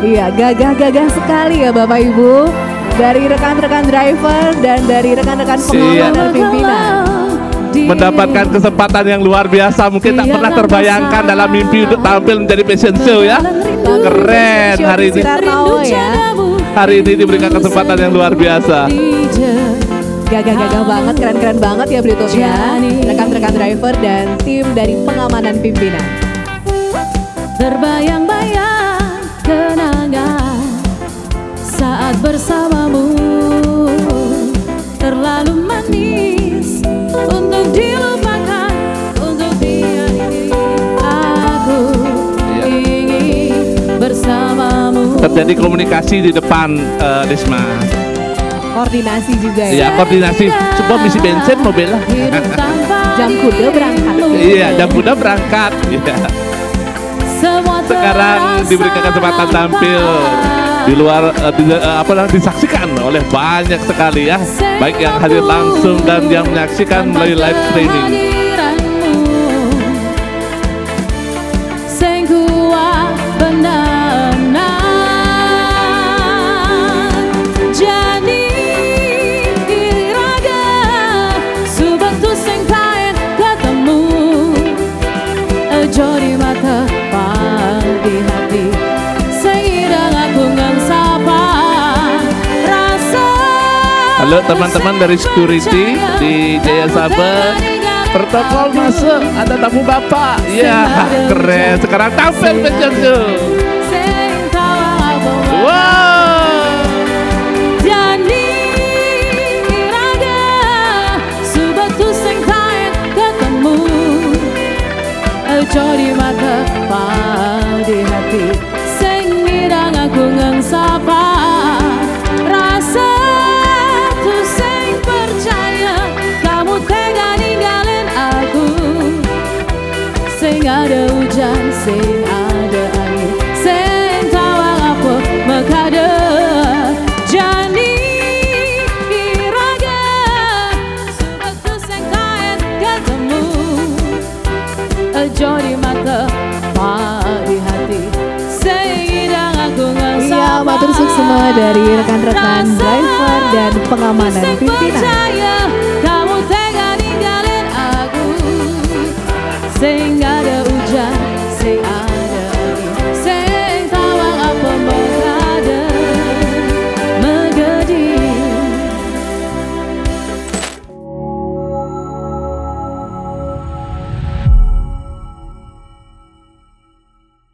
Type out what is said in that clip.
Iya, gagah-gagah sekali ya Bapak Ibu. Dari rekan-rekan driver dan dari rekan-rekan pengamanan dan pimpinan. Mendapatkan kesempatan yang luar biasa, mungkin tak pernah terbayangkan dalam mimpi untuk tampil menjadi fashion show ya. Keren hari ini. Hari ini diberikan kesempatan yang luar biasa. Gagah-gagah banget, keren-keren banget ya Bluetooth ya. Rekan-rekan driver dan tim dari pengamanan pimpinan. Terbayang-bayang kenangan saat bersamamu, terlalu manis untuk dilupakan, untuk dia ini aku ingin bersamamu. Terjadi komunikasi di depan Risma. Koordinasi juga ya. Iya, koordinasi. Sebuah misi bensin mobilnya. Jam kuda berangkat. Iya, jam kuda berangkat. Iya. Sekarang diberikan kesempatan tampil di luar disaksikan oleh banyak sekali ya, baik yang hadir langsung dan yang menyaksikan melalui live streaming. Halo teman-teman dari security di Jaya Sabar, protokol masuk, ada tamu bapak. Iya, keren. Sekarang tampil fashion show. Wow. Jodi mata di hati, sing nirang aku ngengsapa rasa tuh sing percaya kamu tega ninggalin aku. Sing ada hujan, sing ada angin, sing tawang apa mekade jani iraga subat tuh sing kain ketemu. Jodi mata di hati, sehingga aku ngengsapa. Iya, matur suksema dari rekan-rekan driver dan pengamanan pimpinan. Kamu tega ninggalin aku.